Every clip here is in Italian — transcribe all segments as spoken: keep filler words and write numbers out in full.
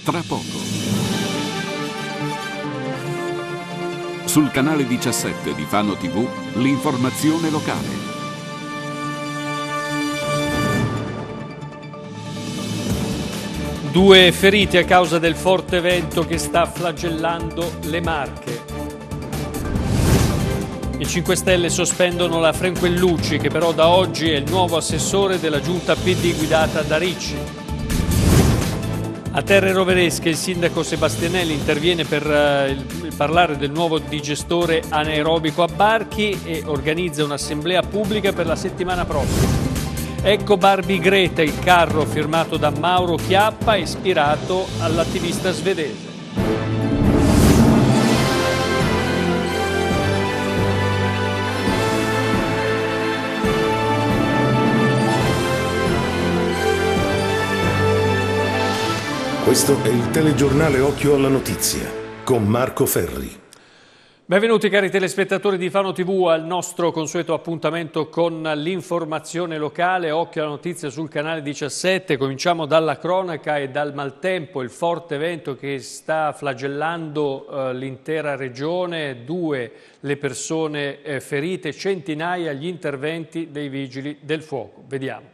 tra poco. Sul canale diciassette di Fano tivù, l'informazione locale. Due feriti a causa del forte vento che sta flagellando le Marche. I cinque Stelle sospendono la Franquellucci, che però da oggi è il nuovo assessore della giunta P D guidata da Ricci. A Terre Roveresche il sindaco Sebastianelli interviene per uh, parlare del nuovo digestore anaerobico a Barchi e organizza un'assemblea pubblica per la settimana prossima. Ecco Barbie Greta, il carro firmato da Mauro Chiappa, ispirato all'attivista svedese. Questo è il telegiornale Occhio alla Notizia con Marco Ferri. Benvenuti cari telespettatori di Fano tivù al nostro consueto appuntamento con l'informazione locale. Occhio alla notizia sul canale diciassette. Cominciamo dalla cronaca e dal maltempo, il forte vento che sta flagellando eh, l'intera regione, due le persone eh, ferite, centinaia gli interventi dei vigili del fuoco. Vediamo.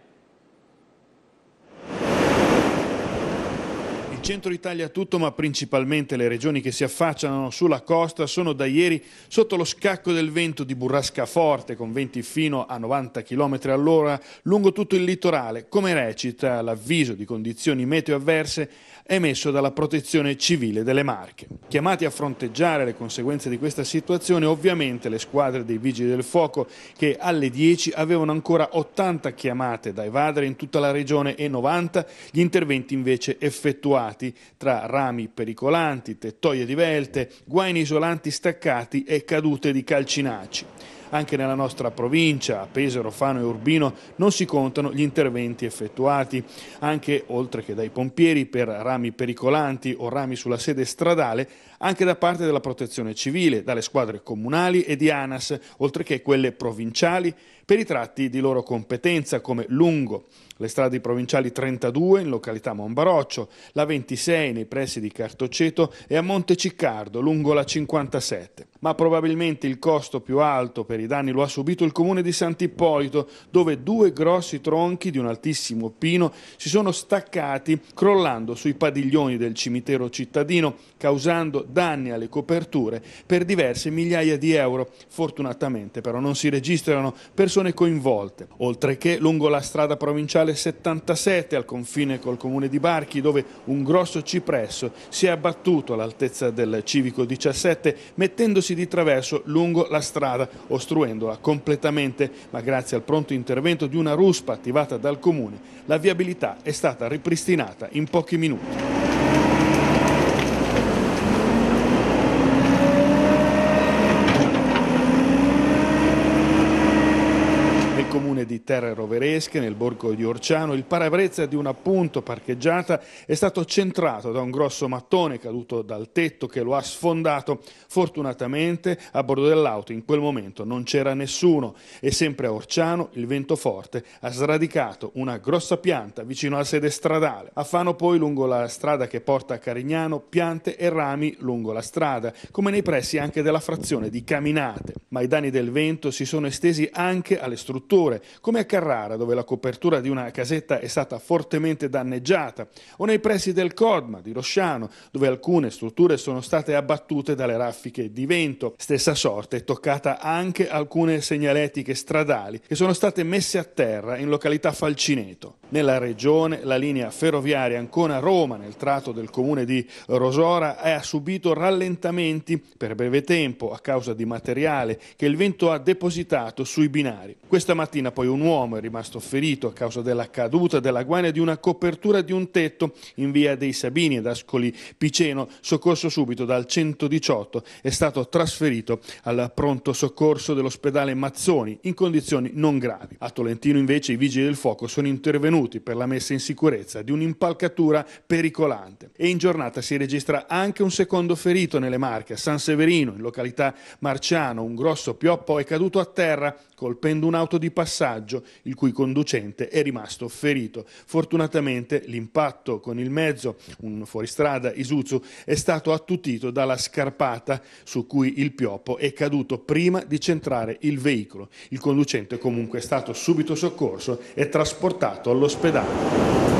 Centro Italia tutto, ma principalmente le regioni che si affacciano sulla costa sono da ieri sotto lo scacco del vento di burrasca forte con venti fino a novanta chilometri all'ora lungo tutto il litorale, come recita l'avviso di condizioni meteo avverse emesso dalla Protezione Civile delle Marche. Chiamati a fronteggiare le conseguenze di questa situazione ovviamente le squadre dei Vigili del Fuoco, che alle dieci avevano ancora ottanta chiamate da evadere in tutta la regione e novanta gli interventi invece effettuati tra rami pericolanti, tettoie divelte, guaini isolanti staccati e cadute di calcinacci. Anche nella nostra provincia, a Pesaro, Fano e Urbino, non si contano gli interventi effettuati, anche oltre che dai pompieri per rami pericolanti o rami sulla sede stradale, anche da parte della Protezione Civile, dalle squadre comunali e di ANAS, oltre che quelle provinciali, per i tratti di loro competenza come lungo le strade provinciali trentadue in località Monbaroccio, la ventisei nei pressi di Cartoceto e a Monteciccardo lungo la cinquantasette. Ma probabilmente il costo più alto per i danni lo ha subito il comune di Sant'Ippolito, dove due grossi tronchi di un altissimo pino si sono staccati crollando sui padiglioni del cimitero cittadino, causando danni alle coperture per diverse migliaia di euro. Fortunatamente però non si registrano persone coinvolte, oltre che lungo la strada provinciale settantasette al confine col comune di Barchi, dove un grosso cipresso si è abbattuto all'altezza del civico diciassette mettendosi di traverso lungo la strada, ostruendola completamente, ma grazie al pronto intervento di una ruspa attivata dal comune la viabilità è stata ripristinata in pochi minuti. Comune di Terre Roveresche, nel borgo di Orciano, il parabrezza di una punto parcheggiata è stato centrato da un grosso mattone caduto dal tetto che lo ha sfondato. Fortunatamente a bordo dell'auto in quel momento non c'era nessuno e sempre a Orciano il vento forte ha sradicato una grossa pianta vicino alla sede stradale. A Fano poi, lungo la strada che porta a Carignano, piante e rami lungo la strada, come nei pressi anche della frazione di Caminate. Ma i danni del vento si sono estesi anche alle strutture, come a Carrara, dove la copertura di una casetta è stata fortemente danneggiata, o nei pressi del Codma di Rosciano, dove alcune strutture sono state abbattute dalle raffiche di vento. Stessa sorte è toccata anche alcune segnaletiche stradali che sono state messe a terra in località Falcineto. Nella regione la linea ferroviaria Ancona-Roma, nel tratto del comune di Rosora, ha subito rallentamenti per breve tempo a causa di materiale che il vento ha depositato sui binari. Questa mattina poi un uomo è rimasto ferito a causa della caduta della guaina di una copertura di un tetto in via dei Sabini ad Ascoli Piceno. Soccorso subito dal centodiciotto, è stato trasferito al pronto soccorso dell'ospedale Mazzoni in condizioni non gravi. A Tolentino invece i vigili del fuoco sono intervenuti per la messa in sicurezza di un'impalcatura pericolante. E in giornata si registra anche un secondo ferito nelle Marche, a San Severino, in località Marciano. Un grosso pioppo è caduto a terra colpendo un'auto di passaggio, il cui conducente è rimasto ferito. Fortunatamente l'impatto con il mezzo, un fuoristrada Isuzu, è stato attutito dalla scarpata su cui il pioppo è caduto prima di centrare il veicolo. Il conducente comunque è stato subito soccorso e trasportato all'ospedale.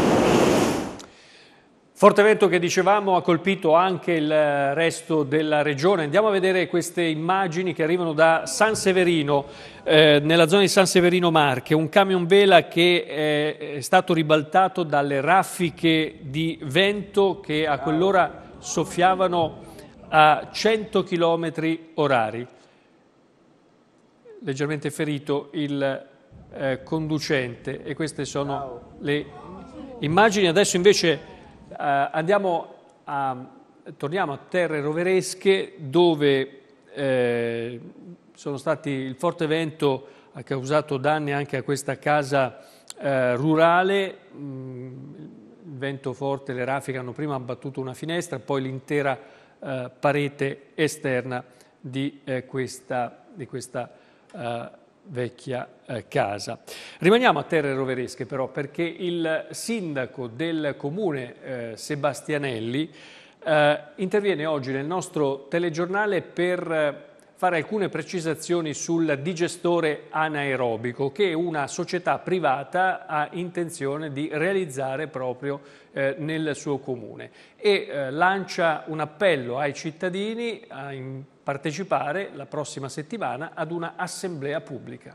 Forte vento che dicevamo ha colpito anche il resto della regione. Andiamo a vedere queste immagini che arrivano da San Severino, eh, nella zona di San Severino Marche. Un camion vela che è, è stato ribaltato dalle raffiche di vento che a quell'ora soffiavano a cento chilometri orari. Leggermente ferito il eh, conducente, e queste sono le immagini. Adesso invece Uh, andiamo a, torniamo a terre roveresche, dove eh, sono stati, il forte vento ha causato danni anche a questa casa eh, rurale. Mm, il vento forte, le raffiche hanno prima abbattuto una finestra, poi l'intera eh, parete esterna di eh, questa, di questa eh, vecchia eh, casa. Rimaniamo a terre roveresche però, perché il sindaco del comune eh, Sebastianelli eh, interviene oggi nel nostro telegiornale per eh, fare alcune precisazioni sul digestore anaerobico che una società privata ha intenzione di realizzare proprio eh, nel suo comune, e eh, lancia un appello ai cittadini a in partecipare la prossima settimana ad una assemblea pubblica.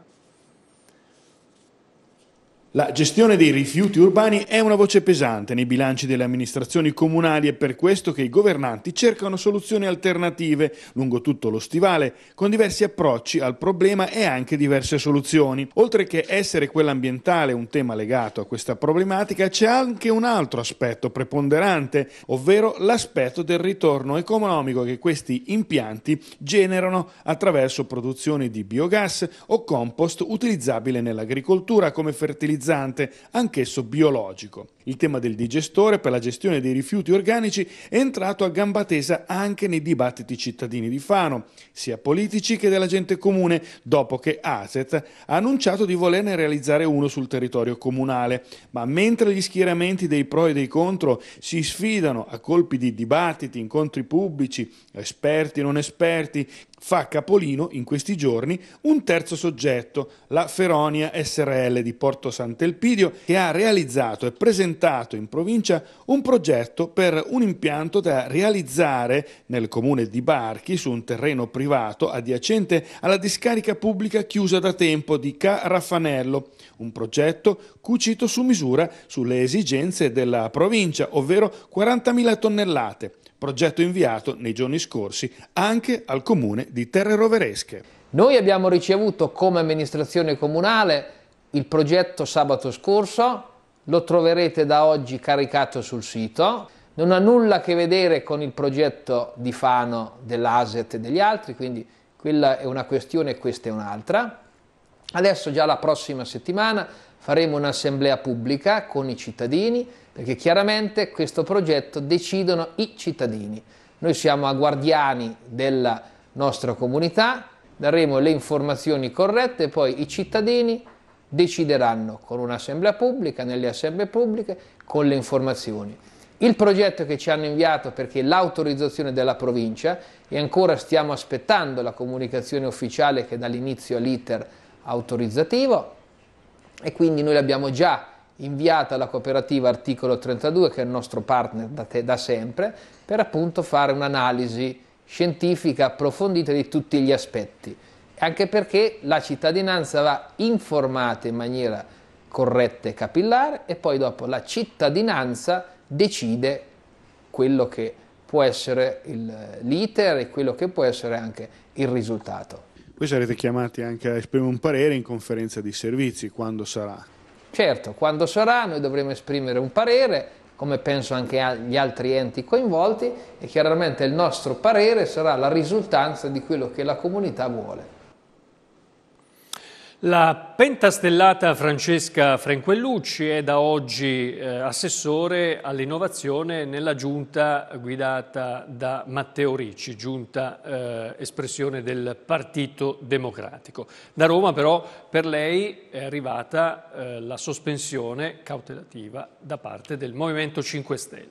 La gestione dei rifiuti urbani è una voce pesante nei bilanci delle amministrazioni comunali, è per questo che i governanti cercano soluzioni alternative lungo tutto lo stivale, con diversi approcci al problema e anche diverse soluzioni. Oltre che essere quella ambientale un tema legato a questa problematica, c'è anche un altro aspetto preponderante, ovvero l'aspetto del ritorno economico che questi impianti generano attraverso produzioni di biogas o compost utilizzabile nell'agricoltura come fertilizzante, anch'esso biologico. Il tema del digestore per la gestione dei rifiuti organici è entrato a gamba tesa anche nei dibattiti cittadini di Fano, sia politici che della gente comune, dopo che A S E T ha annunciato di volerne realizzare uno sul territorio comunale. Ma mentre gli schieramenti dei pro e dei contro si sfidano a colpi di dibattiti, incontri pubblici, esperti e non esperti, fa capolino in questi giorni un terzo soggetto, la Feronia S R L di Porto Sant'Elpidio, che ha realizzato e presentato in provincia un progetto per un impianto da realizzare nel comune di Barchi su un terreno privato adiacente alla discarica pubblica chiusa da tempo di Ca Raffanello, un progetto cucito su misura sulle esigenze della provincia, ovvero quarantamila tonnellate. Progetto inviato nei giorni scorsi anche al comune di Terre Roveresche. Noi abbiamo ricevuto come amministrazione comunale il progetto sabato scorso, lo troverete da oggi caricato sul sito, non ha nulla a che vedere con il progetto di Fano dell'A S E T e degli altri, quindi quella è una questione e questa è un'altra. Adesso già la prossima settimana faremo un'assemblea pubblica con i cittadini, perché chiaramente questo progetto decidono i cittadini. Noi siamo a guardiani della nostra comunità, daremo le informazioni corrette e poi i cittadini decideranno con un'assemblea pubblica, nelle assemblee pubbliche, con le informazioni. Il progetto che ci hanno inviato, perché l'autorizzazione della provincia, e ancora stiamo aspettando la comunicazione ufficiale che dall'inizio l'iter autorizzativo, e quindi noi l'abbiamo già inviata alla cooperativa Articolo trentadue, che è il nostro partner da, te, da sempre, per appunto fare un'analisi scientifica approfondita di tutti gli aspetti, anche perché la cittadinanza va informata in maniera corretta e capillare, e poi dopo la cittadinanza decide quello che può essere l'iter e quello che può essere anche il risultato. Voi sarete chiamati anche a esprimere un parere in conferenza di servizi, quando sarà? Certo, quando sarà noi dovremo esprimere un parere, come penso anche agli altri enti coinvolti, e chiaramente il nostro parere sarà la risultanza di quello che la comunità vuole. La pentastellata Francesca Frenquellucci è da oggi eh, assessore all'innovazione nella giunta guidata da Matteo Ricci, giunta eh, espressione del Partito Democratico. Da Roma però per lei è arrivata eh, la sospensione cautelativa da parte del Movimento cinque Stelle.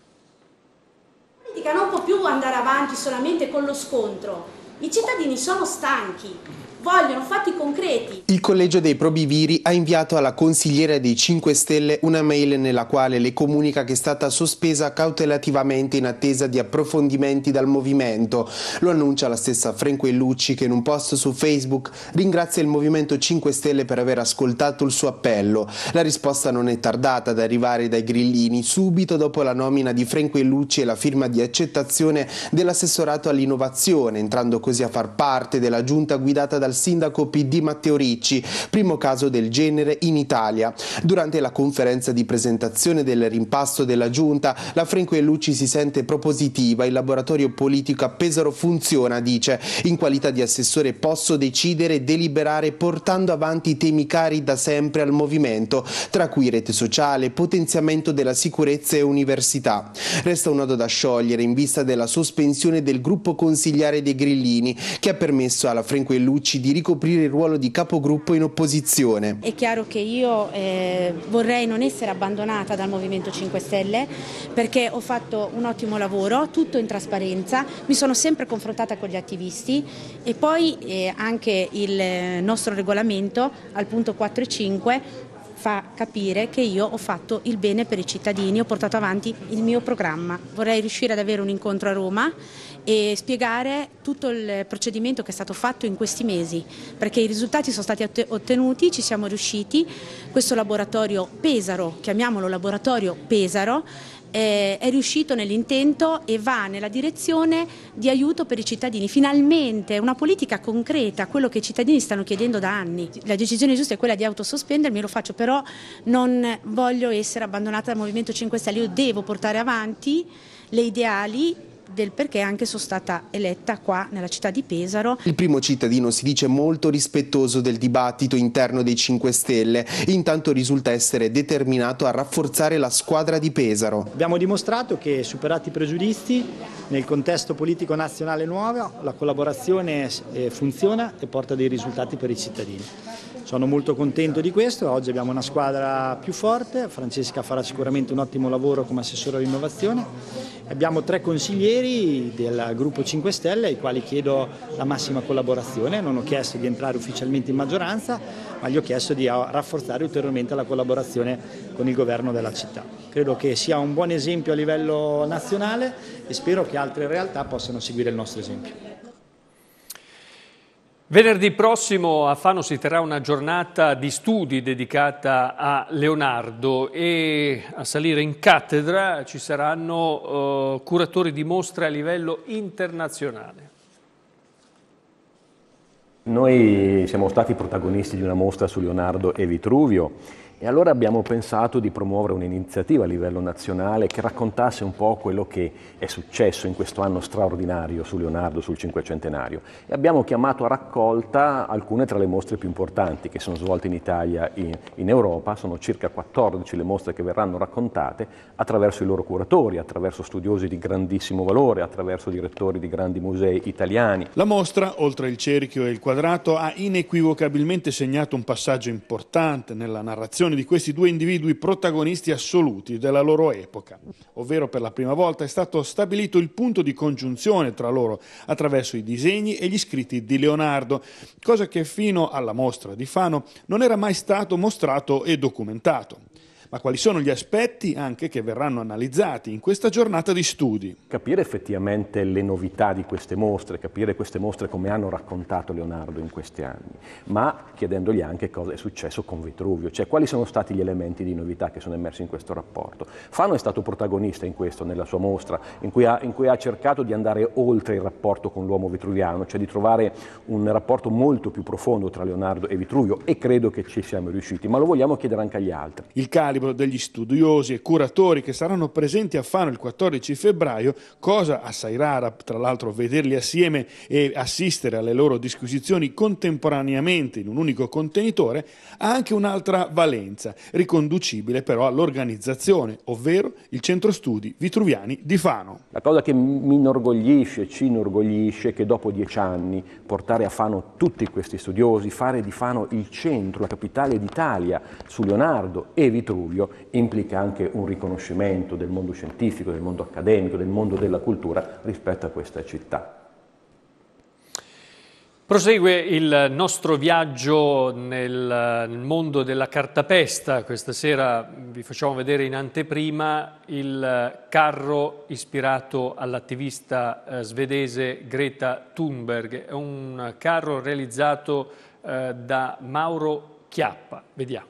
La politica non può più andare avanti solamente con lo scontro, i cittadini sono stanchi. Vogliono fatti concreti. Il collegio dei probiviri ha inviato alla consigliera dei cinque Stelle una mail nella quale le comunica che è stata sospesa cautelativamente in attesa di approfondimenti dal movimento. Lo annuncia la stessa Frenquellucci, che in un post su Facebook ringrazia il Movimento cinque Stelle per aver ascoltato il suo appello. La risposta non è tardata ad arrivare dai grillini subito dopo la nomina di Frenquellucci e la firma di accettazione dell'assessorato all'innovazione, entrando così a far parte della giunta guidata dal sindaco P D Matteo Ricci, primo caso del genere in Italia. Durante la conferenza di presentazione del rimpasto della giunta, la Frenquellucci si sente propositiva. Il laboratorio politico a Pesaro funziona, dice. In qualità di assessore posso decidere e deliberare portando avanti i temi cari da sempre al movimento, tra cui rete sociale, potenziamento della sicurezza e università. Resta un nodo da sciogliere in vista della sospensione del gruppo consigliare dei grillini, che ha permesso alla Frenquellucci di ricoprire il ruolo di capogruppo in opposizione. È chiaro che io eh, vorrei non essere abbandonata dal Movimento cinque Stelle, perché ho fatto un ottimo lavoro, tutto in trasparenza, mi sono sempre confrontata con gli attivisti e poi eh, anche il nostro regolamento al punto quattro e cinque fa capire che io ho fatto il bene per i cittadini, ho portato avanti il mio programma. Vorrei riuscire ad avere un incontro a Roma e spiegare tutto il procedimento che è stato fatto in questi mesi, perché i risultati sono stati ottenuti, ci siamo riusciti. Questo laboratorio Pesaro, chiamiamolo laboratorio Pesaro, è riuscito nell'intento e va nella direzione di aiuto per i cittadini. Finalmente una politica concreta, quello che i cittadini stanno chiedendo da anni. La decisione giusta è quella di autosospendermi, lo faccio, però non voglio essere abbandonata dal Movimento cinque Stelle. Io devo portare avanti le ideali del perché anche sono stata eletta qua nella città di Pesaro. Il primo cittadino si dice molto rispettoso del dibattito interno dei cinque Stelle, intanto risulta essere determinato a rafforzare la squadra di Pesaro. Abbiamo dimostrato che, superati i pregiudizi, nel contesto politico nazionale nuovo la collaborazione funziona e porta dei risultati per i cittadini. Sono molto contento di questo, oggi abbiamo una squadra più forte, Francesca farà sicuramente un ottimo lavoro come assessore all'innovazione, abbiamo tre consiglieri del gruppo cinque Stelle ai quali chiedo la massima collaborazione, non ho chiesto di entrare ufficialmente in maggioranza, ma gli ho chiesto di rafforzare ulteriormente la collaborazione con il governo della città. Credo che sia un buon esempio a livello nazionale e spero che altre realtà possano seguire il nostro esempio. Venerdì prossimo a Fano si terrà una giornata di studi dedicata a Leonardo e a salire in cattedra ci saranno uh, curatori di mostre a livello internazionale. Noi siamo stati protagonisti di una mostra su Leonardo e Vitruvio e allora abbiamo pensato di promuovere un'iniziativa a livello nazionale che raccontasse un po' quello che è successo in questo anno straordinario su Leonardo, sul cinquecentenario. E abbiamo chiamato a raccolta alcune tra le mostre più importanti che sono svolte in Italia e in, in Europa. Sono circa quattordici le mostre che verranno raccontate attraverso i loro curatori, attraverso studiosi di grandissimo valore, attraverso direttori di grandi musei italiani. La mostra, oltre il cerchio e il quadrato, ha inequivocabilmente segnato un passaggio importante nella narrazione di questi due individui protagonisti assoluti della loro epoca, ovvero per la prima volta è stato stabilito il punto di congiunzione tra loro attraverso i disegni e gli scritti di Leonardo, cosa che fino alla mostra di Fano non era mai stato mostrato e documentato. Ma quali sono gli aspetti anche che verranno analizzati in questa giornata di studi? Capire effettivamente le novità di queste mostre, capire queste mostre come hanno raccontato Leonardo in questi anni, ma chiedendogli anche cosa è successo con Vitruvio, cioè quali sono stati gli elementi di novità che sono emersi in questo rapporto. Fano è stato protagonista in questo, nella sua mostra, in cui ha, in cui ha cercato di andare oltre il rapporto con l'uomo vitruviano, cioè di trovare un rapporto molto più profondo tra Leonardo e Vitruvio, e credo che ci siamo riusciti, ma lo vogliamo chiedere anche agli altri. Il calibro allievo degli studiosi e curatori che saranno presenti a Fano il quattordici febbraio, cosa assai rara, tra l'altro vederli assieme e assistere alle loro disquisizioni contemporaneamente in un unico contenitore, ha anche un'altra valenza, riconducibile però all'organizzazione, ovvero il Centro Studi Vitruviani di Fano. La cosa che mi inorgoglisce, ci inorgoglisce, è che dopo dieci anni portare a Fano tutti questi studiosi, fare di Fano il centro, la capitale d'Italia su Leonardo e Vitruvio, implica anche un riconoscimento del mondo scientifico, del mondo accademico, del mondo della cultura rispetto a questa città. Prosegue il nostro viaggio nel, nel mondo della cartapesta. Questa sera vi facciamo vedere in anteprima il carro ispirato all'attivista eh, svedese Greta Thunberg. È un carro realizzato eh, da Mauro Chiappa. Vediamo.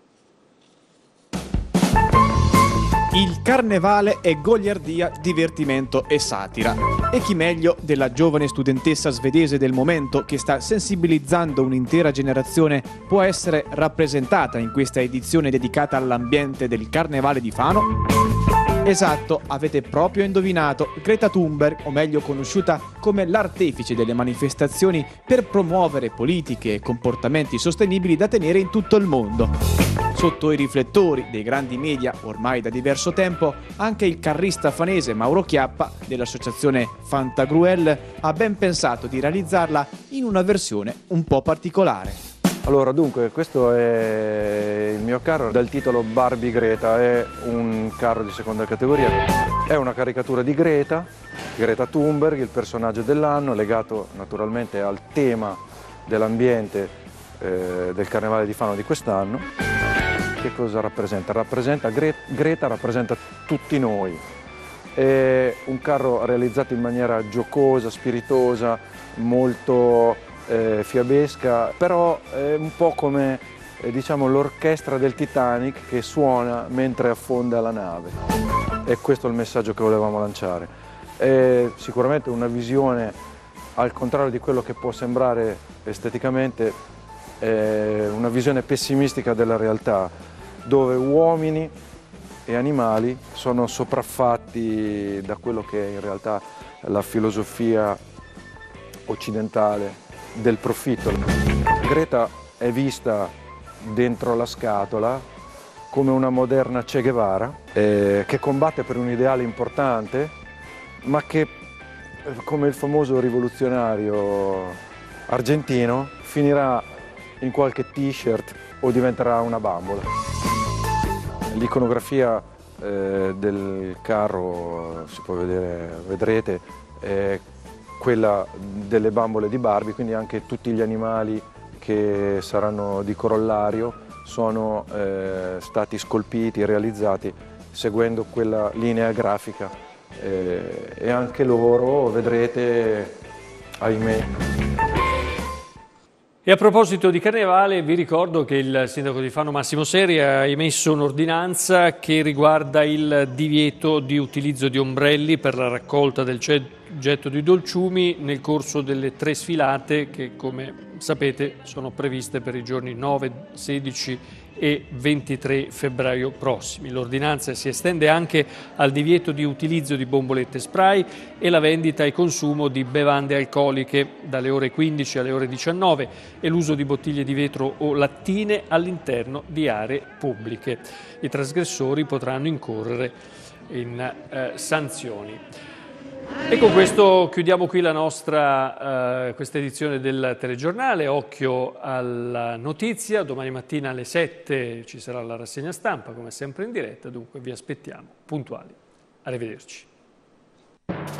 Il carnevale è goliardia, divertimento e satira. E chi meglio della giovane studentessa svedese del momento che sta sensibilizzando un'intera generazione può essere rappresentata in questa edizione dedicata all'ambiente del Carnevale di Fano? Esatto, avete proprio indovinato, Greta Thunberg, o meglio conosciuta come l'artefice delle manifestazioni per promuovere politiche e comportamenti sostenibili da tenere in tutto il mondo. Sotto i riflettori dei grandi media ormai da diverso tempo, anche il carrista fanese Mauro Chiappa dell'associazione Fantagruel ha ben pensato di realizzarla in una versione un po' particolare. Allora, dunque, questo è il mio carro dal titolo Barbie Greta, è un carro di seconda categoria, è una caricatura di Greta, Greta Thunberg, il personaggio dell'anno, legato naturalmente al tema dell'ambiente eh, del Carnevale di Fano di quest'anno. Che cosa rappresenta? Rappresenta Gre- Greta rappresenta tutti noi. È un carro realizzato in maniera giocosa, spiritosa, molto eh, fiabesca, però è un po' come eh, diciamo, l'orchestra del Titanic che suona mentre affonda la nave. E questo è il messaggio che volevamo lanciare. È sicuramente una visione, al contrario di quello che può sembrare esteticamente, è una visione pessimistica della realtà, dove uomini e animali sono sopraffatti da quello che è in realtà la filosofia occidentale del profitto. Greta è vista dentro la scatola come una moderna Che Guevara eh, che combatte per un ideale importante, ma che, come il famoso rivoluzionario argentino, finirà in qualche t-shirt o diventerà una bambola. L'iconografia eh, del carro, si può vedere, vedrete, è quella delle bambole di Barbie, quindi anche tutti gli animali che saranno di corollario sono eh, stati scolpiti e realizzati seguendo quella linea grafica eh, e anche loro, vedrete, ahimè. E a proposito di Carnevale, vi ricordo che il sindaco di Fano Massimo Seri ha emesso un'ordinanza che riguarda il divieto di utilizzo di ombrelli per la raccolta del getto di dolciumi nel corso delle tre sfilate che, come sapete, sono previste per i giorni nove, sedici e ventitré febbraio prossimi. L'ordinanza si estende anche al divieto di utilizzo di bombolette spray e la vendita e consumo di bevande alcoliche dalle ore quindici alle ore diciannove e l'uso di bottiglie di vetro o lattine all'interno di aree pubbliche. I trasgressori potranno incorrere in eh, sanzioni. E con questo chiudiamo qui la nostra, eh, questa edizione del telegiornale. Occhio alla notizia, domani mattina alle sette ci sarà la rassegna stampa, come sempre in diretta, dunque vi aspettiamo puntuali. Arrivederci.